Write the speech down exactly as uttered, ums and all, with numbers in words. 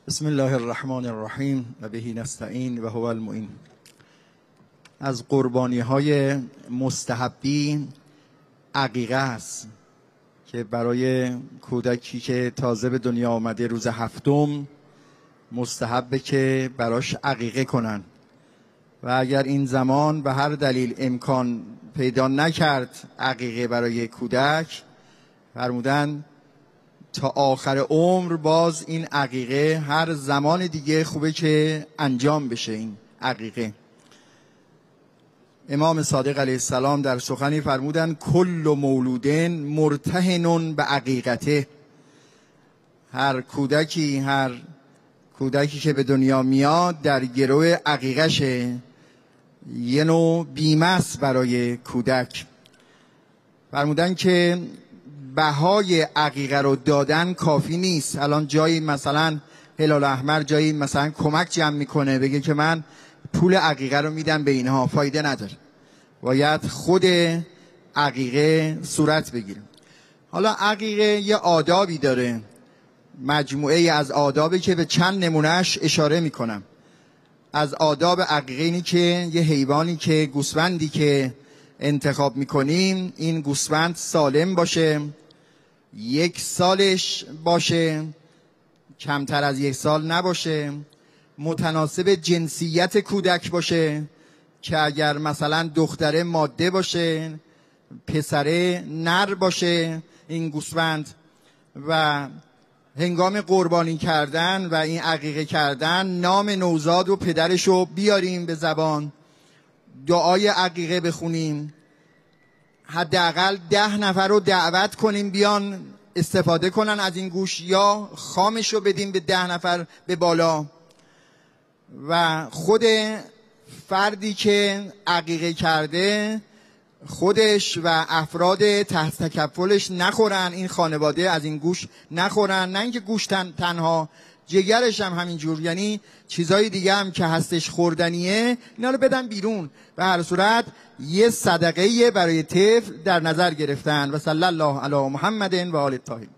بسم الله الرحمن الرحیم و بهی نستعین و هو المعین. از قربانی های مستحبی عقیقه است که برای کودکی که تازه به دنیا آمده روز هفتم مستحبه که براش عقیقه کنن و اگر این زمان به هر دلیل امکان پیدا نکرد عقیقه برای کودک، فرمودن تا آخر عمر باز این عقیقه هر زمان دیگه خوبه که انجام بشه. این عقیقه امام صادق علیه السلام در سخنی فرمودن کل مولودن مرتهن به عقیقته. هر کودکی هر کودکی که به دنیا میاد در گروه عقیقشه، یه نوع بیمه است برای کودک. فرمودن که بهای عقیقه رو دادن کافی نیست. الان جایی مثلا هلال احمر جایی مثلا کمک جمع میکنه بگه که من پول عقیقه رو میدم به اینها، فایده نداره، باید خود عقیقه صورت بگیره. حالا عقیقه یه آدابی داره، مجموعه از آدابی که به چند نمونهش اشاره میکنم. از آداب عقیقه اینی که یه حیوانی که گوسفندی که انتخاب میکنیم این گوسفند سالم باشه، یک سالش باشه، کمتر از یک سال نباشه، متناسب جنسیت کودک باشه که اگر مثلا دختره ماده باشه، پسره نر باشه این گوسفند. و هنگام قربانی کردن و این عقیقه کردن نام نوزاد و پدرشو بیاریم به زبان، دعای عقیقه بخونیم، حداقل ده نفر رو دعوت کنیم بیان استفاده کنن از این گوشت یا خامش رو بدیم به ده نفر به بالا. و خود فردی که عقیقه کرده خودش و افراد تحت تکفلش نخورن، این خانواده از این گوشت نخورن. نه اینکه گوشت تن تنها، جگرش هم همینجور، یعنی چیزای دیگه هم که هستش خوردنیه اینا رو بدن بیرون. به هر صورت یه صدقه برای طفل در نظر گرفتن. و صلی الله علی محمد و آل الطاهرین.